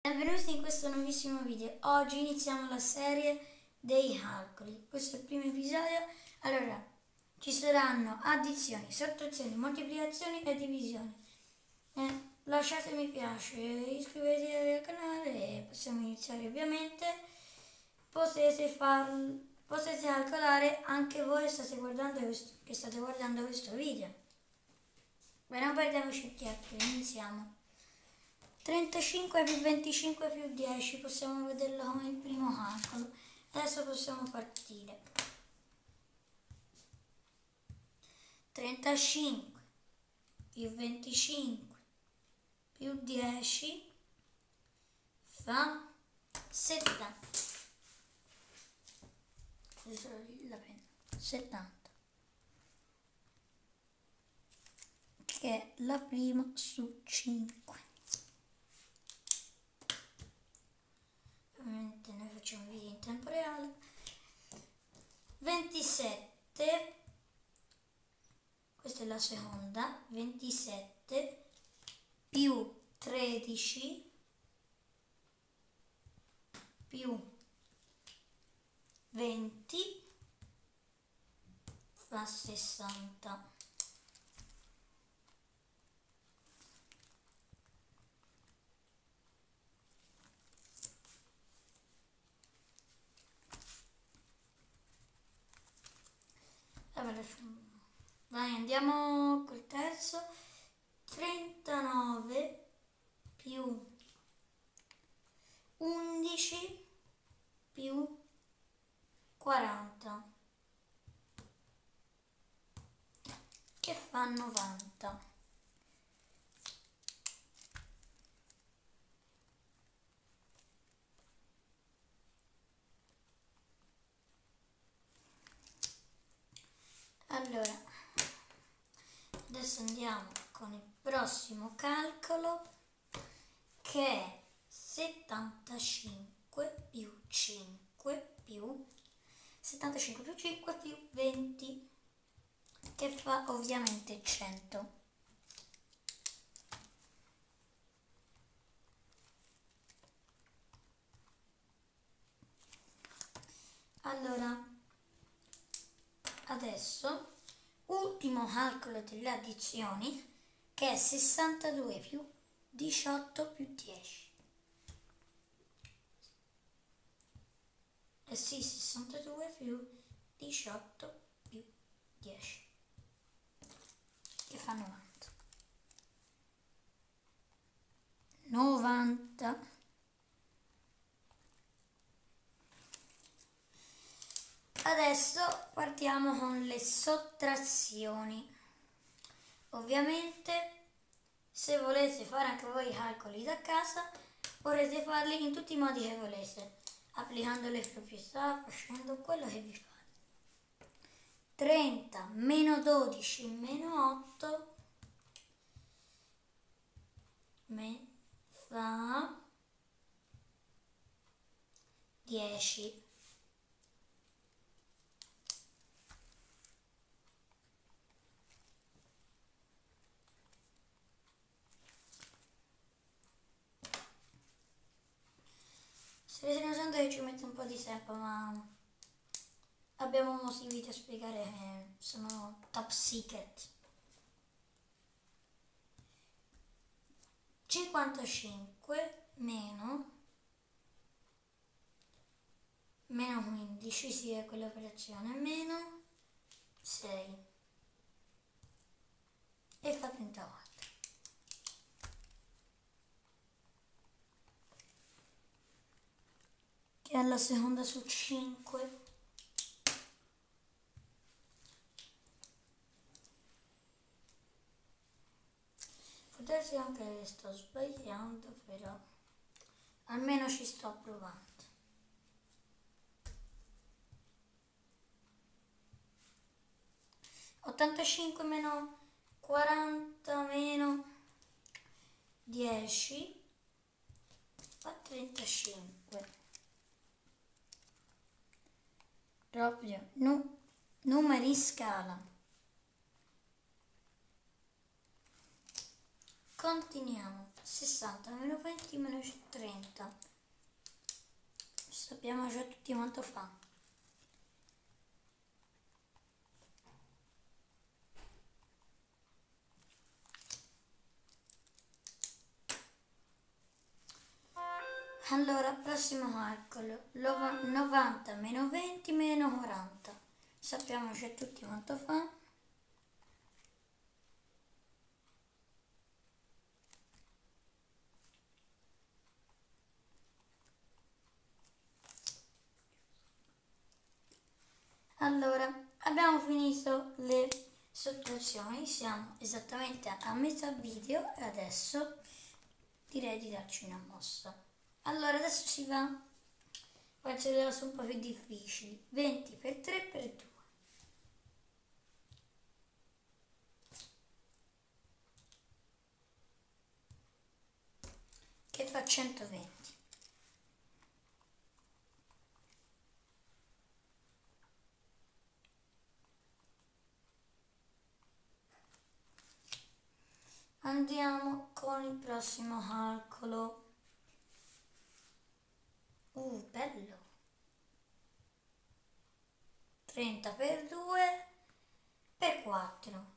Benvenuti in questo nuovissimo video. Oggi iniziamo la serie dei calcoli. Questo è il primo episodio. Allora, ci saranno addizioni, sottrazioni, moltiplicazioni e divisioni. Lasciate mi piace, iscrivetevi al canale e possiamo iniziare ovviamente. Potete calcolare anche voi che state guardando questo video. Beh, non perdiamoci il chiacchiere, iniziamo. 35 più 25 più 10, possiamo vederlo come il primo calcolo. Adesso possiamo partire. 35 più 25 più 10 fa 70. 70, che è la prima su 5. Ovviamente noi facciamo video in tempo reale. 27, questa è la seconda, 27 più 13 più 20 fa 60. Vai, andiamo col terzo. 39 più 11 più 40 che fa 90. Allora, adesso andiamo con il prossimo calcolo, che è 75 più 5 più 75 più 5 più 20, che fa ovviamente 100. Allora, adesso ultimo calcolo delle addizioni, che è 62 più 18 più 10. Eh sì, 62 più 18 più 10, che fa 90. 90. Adesso partiamo con le sottrazioni. Ovviamente, se volete fare anche voi i calcoli da casa, potrete farli in tutti i modi che volete, applicando le proprietà, facendo quello che vi fate. 30 meno 12 meno 8 fa 10. State notando che ci mette un po' di tempo, ma abbiamo motivi da spiegare che sono top secret. 55 meno 15, sì, è quell'operazione, meno 6 e fa 34. Che è la seconda su 5. Potresti anche che sto sbagliando, però almeno ci sto provando. 85 meno 40 meno 10 fa 35. Proprio numeri in scala. Continuiamo. 60 meno 20 meno 30 sappiamo già tutti quanto fa. Allora, prossimo calcolo, 90 meno 20 meno 40. Sappiamo già tutti quanto fa. Allora, abbiamo finito le sottrazioni, siamo esattamente a metà video e adesso direi di darci una mossa. Allora, adesso si va, faccio le cose un po' più difficili. 20 per 3 per 2. Che fa 120. Andiamo con il prossimo calcolo. Bello. 30 per 2 per 4.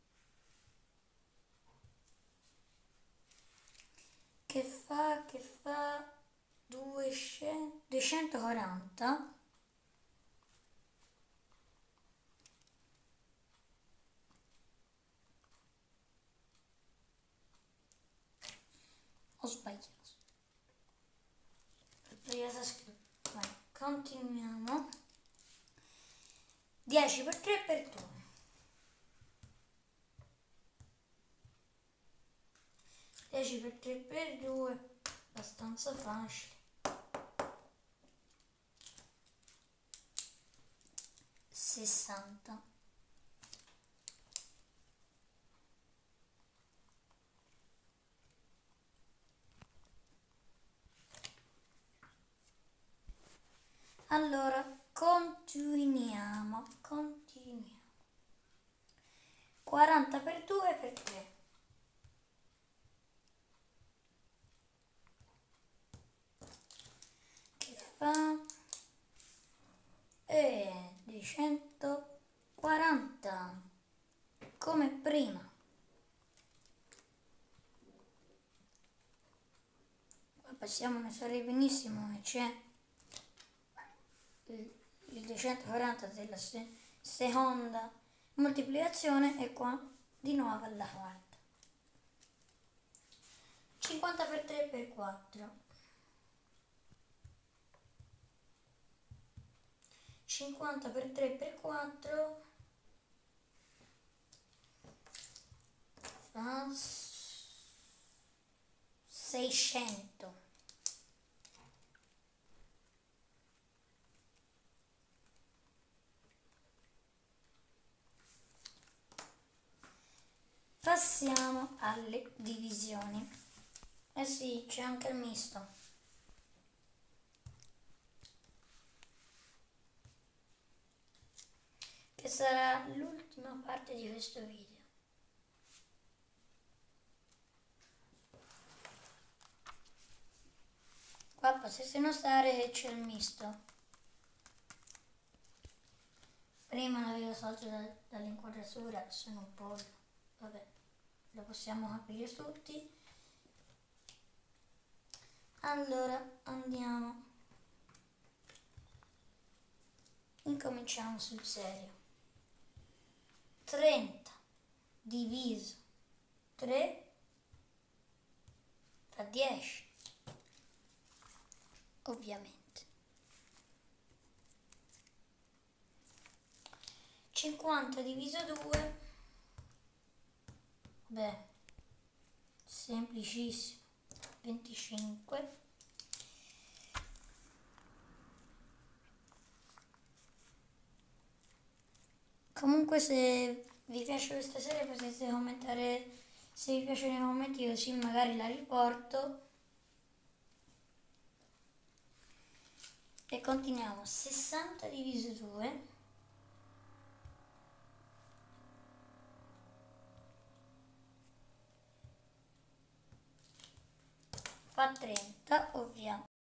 Che fa 240. Ho sbagliato. Ho sbagliato a scrivere. Vai, continuiamo. 10 per 3 per 2. 10 per 3 per 2, abbastanza facile. 60. Allora, continuiamo. 40 per 2 per 3. Che fa? Di 140. Come prima. Qua passiamo a fare benissimo, c'è il 240 della seconda moltiplicazione e qua di nuovo alla quarta. 50 per 3 per 4. 50 per 3 per 4 fa 600. Passiamo alle divisioni. Eh sì, c'è anche il misto. Che sarà l'ultima parte di questo video. Qua potete notare che c'è il misto. Prima l'avevo tolto dall'inquadratura, sono un pollo. Vabbè, lo possiamo capire tutti. Allora, andiamo. Incominciamo sul serio. 30 diviso 3 fa 10. Ovviamente. 50 diviso 2. Beh, semplicissimo. 25. Comunque se vi piace questa serie potete commentare se vi piace nei commenti, così magari la riporto. E continuiamo. 60 diviso 2 fa 30, ovviamente.